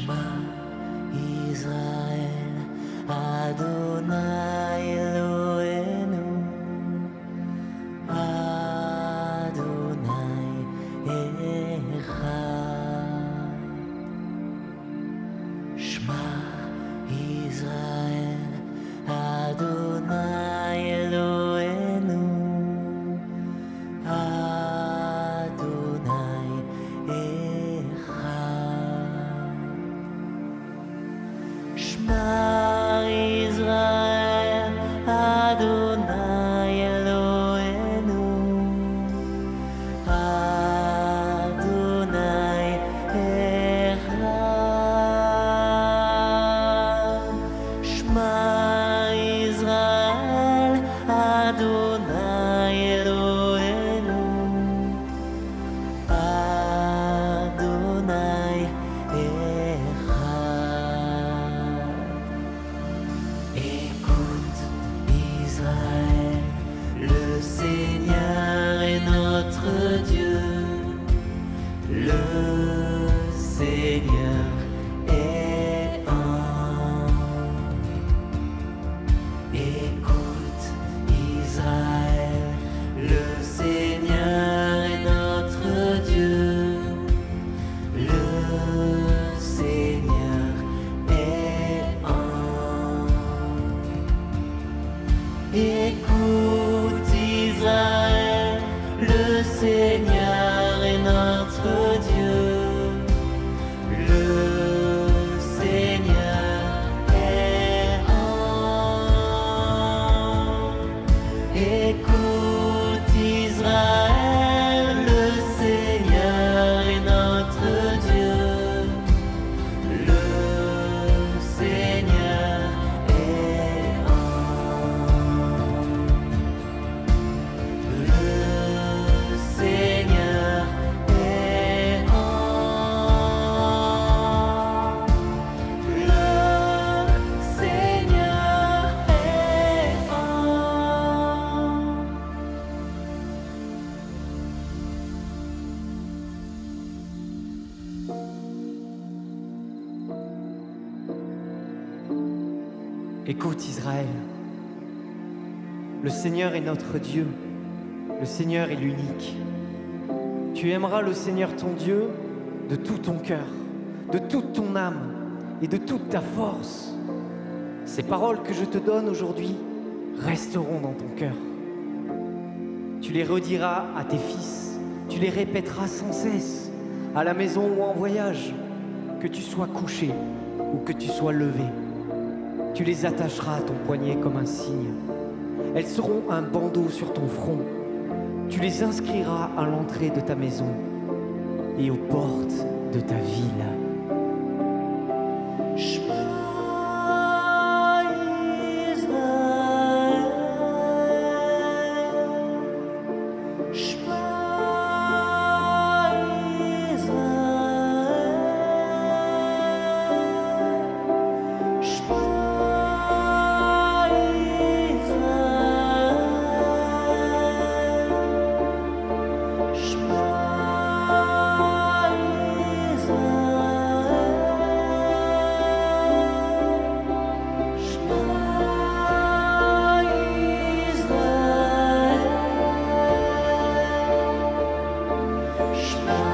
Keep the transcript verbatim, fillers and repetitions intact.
Shema Israël, Adonai Eloheinu, Adonai Echad. Shema Israël, Adonai Eloheinu, Adonai Echad. Shema Israël, Adonai Eloheinu, Adonai Echad. Shema Israël, Adonai Eloheinu, Adonai Echad. Écoute Israël, le Seigneur est notre Dieu, le Seigneur est un. Écoute Israël, le Seigneur est notre Dieu, le Seigneur est un. Écoute Israël, le Seigneur est notre Dieu, le Seigneur est un. Écoute Israël, le Seigneur est notre Dieu, le Seigneur est un. Le Seigneur est un. Le Seigneur est un. Écoute Israël, le Seigneur est notre Dieu, le Seigneur est l'unique. Tu aimeras le Seigneur ton Dieu de tout ton cœur, de toute ton âme et de toute ta force. Ces paroles que je te donne aujourd'hui resteront dans ton cœur. Tu les rediras à tes fils, tu les répéteras sans cesse, à la maison ou en voyage, que tu sois couché ou que tu sois levé. Tu les attacheras à ton poignet comme un signe. Elles seront un bandeau sur ton front. Tu les inscriras à l'entrée de ta maison et aux portes de ta ville. Shema Israël, Shema Israël, Shema Israël, Shema Israël, Shema